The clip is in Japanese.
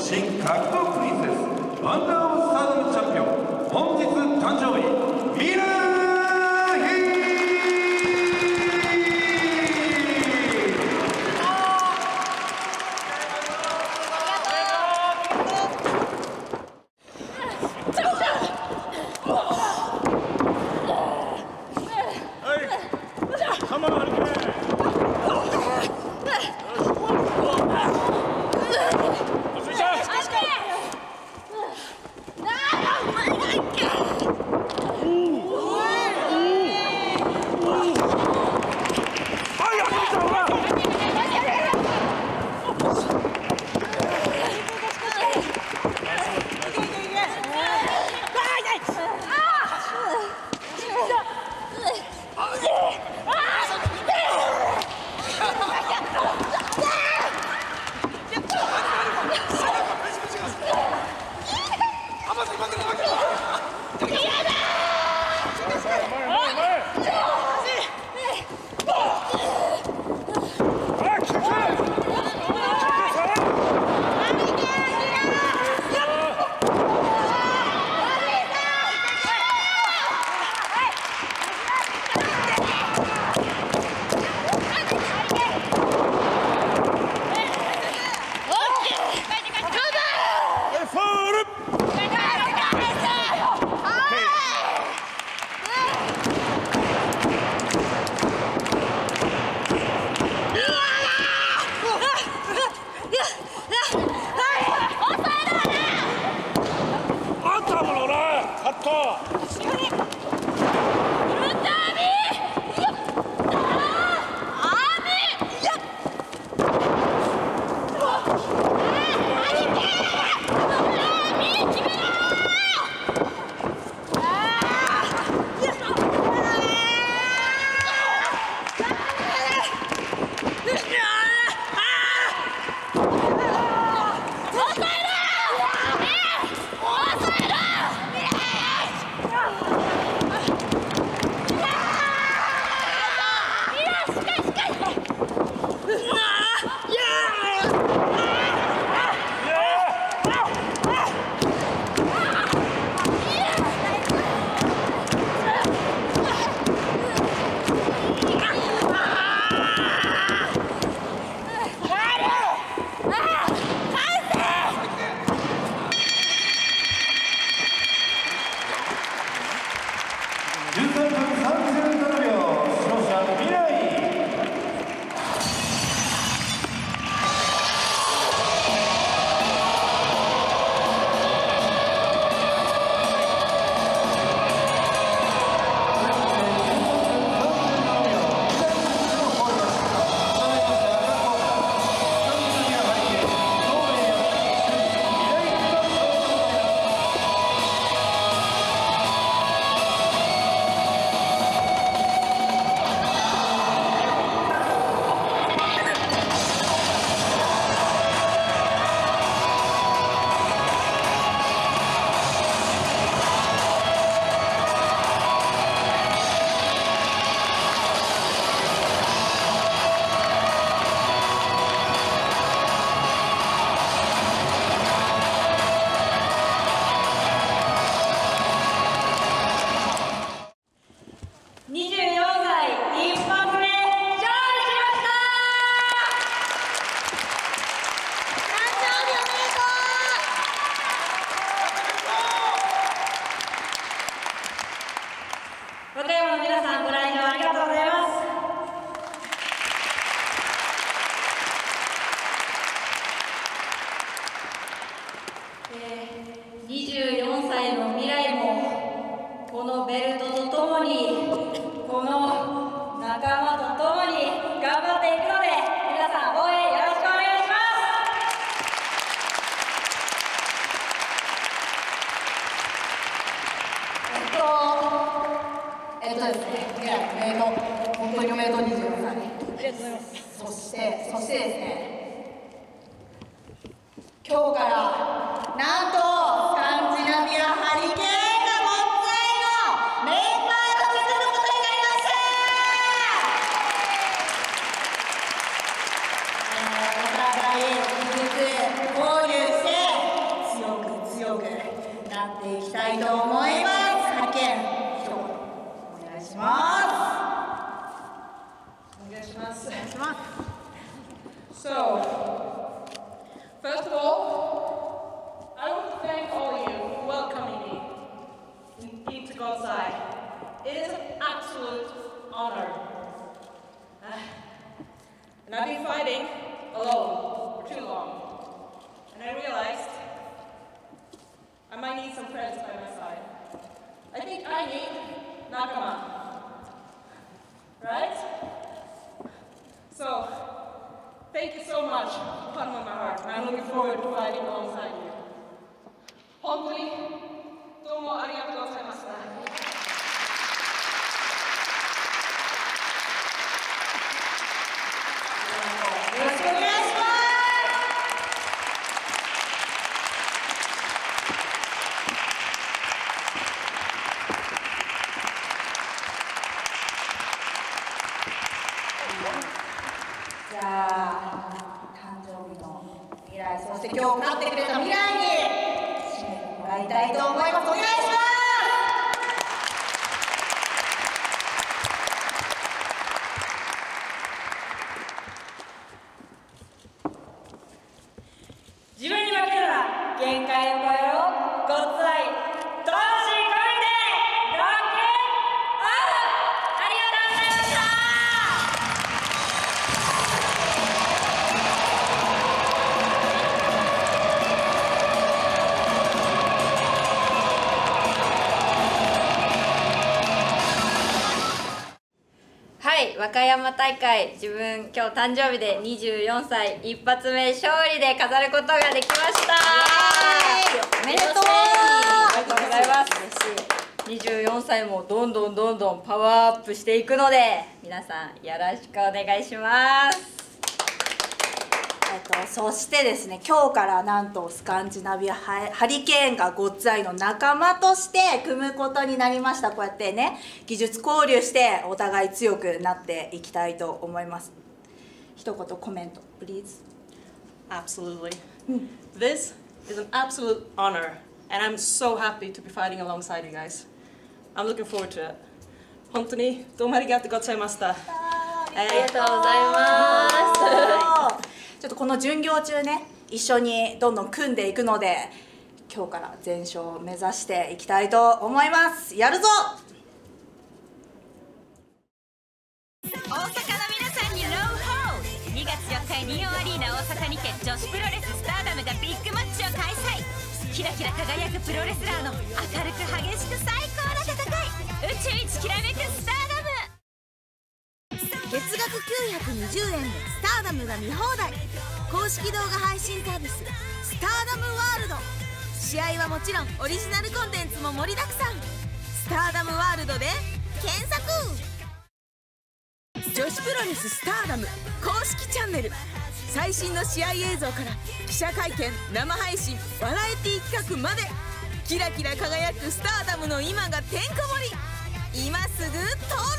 新格闘プリンセスワンダーオブスターダムチャンピオン、本日誕生日ミラヒ 24歳の未来もこのベルトとともにこの仲間とともに頑張っていくので皆さん応援よろしくお願いします。ですね、未来おめでとう、本当におめでとう24歳。ありがとうございます。そしてですね、今日からなんとスカンジナビアハリケーンがごっついのメンバーを決めることになりました。お互い技術交流していと思います。派遣一言お願いします。 お願いします。 お願いします。 So, first of all, I want to thank all of you for welcoming me into God's side. It is an absolute honor. And I've been fighting alone for too long. And I realized I might need some friends by my side. I think I need Nakama. Right? So, thank you so much, bottom of my heart, and I'm looking forward to fighting alongside you. 本当にどうもありがとうございました。 よろしくお願いします。じゃあ誕生日の未来、そして今日勝ってくれた未来に締めてもらいたいと思います。お願いします。 自分に負けるな、限界を超えろ、ごっつぁい、魂込めて、ロックオン。ありがとうございました。はい、和歌山大会、自分今日誕生日で24歳、一発目勝利で飾ることができました。 おめでとう。 ありがとうございます。24歳もどんどんパワーアップしていくので、皆さんよろしくお願いします。 そしてですね、今日からなんとスカンジナビアハリケーンがごっつぁいの仲間として組むことになりました。こうやってね、技術交流してお互い強くなっていきたいと思います。一言コメント please。 Absolutely. This is an absolute honor, and I'm so happy to be fighting alongside you guys. I'm looking forward to it. 本当にどうもありがとうございました。 ありがとうございます。 ちょっとこの巡業中ね、一緒にどんどん組んでいくので、今日から全勝を目指していきたいと思います。やるぞ。 大阪の皆さんにローホー。2月4日ニオアリーナ大阪にて女子プロレススターダムがビッグマッチを開催。キラキラ輝くプロレスラーの明るく激しく最高な戦い、宇宙一きらめくスターダム。月額920円でスターダムが見放題。公式動画配信サービススターダムワールド。試合はもちろんオリジナルコンテンツも盛りだくさん。スターダムワールドで検索。女子プロレススターダム公式チャンネル、最新の試合映像から記者会見、生配信、バラエティ企画まで、キラキラ輝くスターダムの今がてんこ盛り。今すぐ登録。